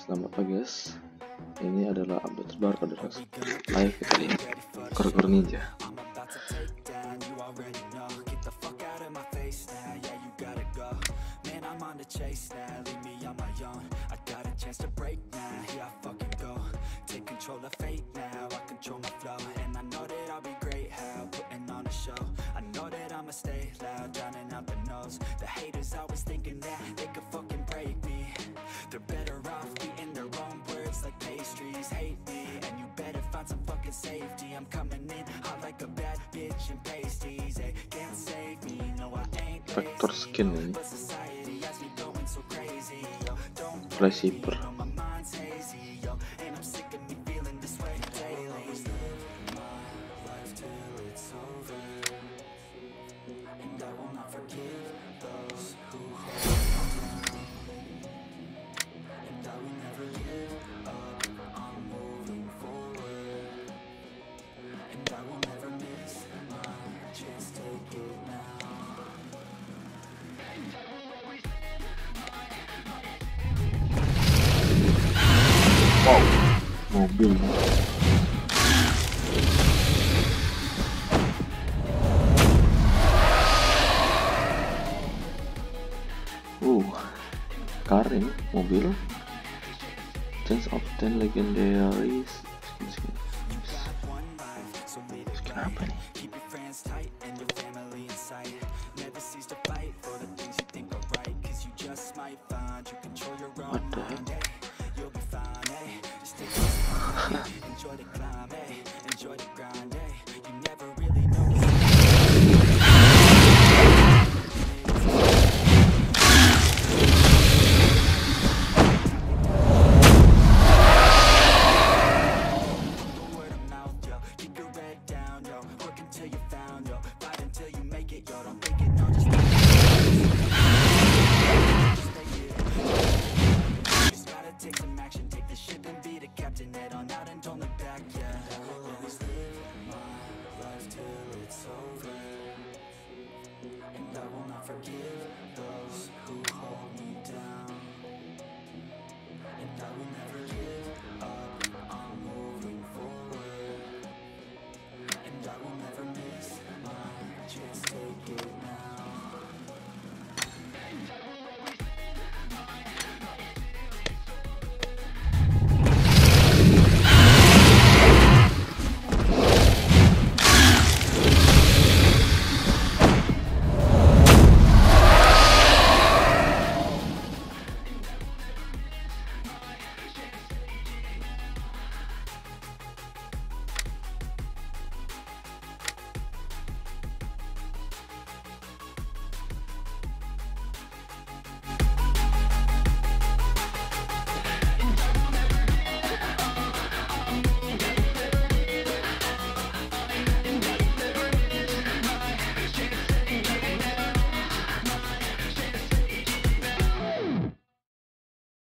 Selamat pagi guys, ini adalah update terbaru pada live dari Korgor Ninja. They're better off eating their own words like pastries. Hate me, and you better find some fucking safety. I'm coming in hot like a bad bitch and pasties. They can't save me, no I ain't Vector skin ini, but society has me going so crazy. Yo, don't Flash Hyper. my mind's hazy, yo, and I'm sick of me feeling this way daily. My life till it's over, and I will not forgive those who hold me down. And I will never give up, I'm moving forward. And I will never miss my chance, take it now. Wow, mobil. Car ini, mobil. Chance of 10 legendary skin. Skin apa nih? Keep your friends tight and your family in sight. Never cease to fight for the things you think are right, cause you just might find you control your own What the heck? mind. Hey, you'll be fine, hey. Just take it easy.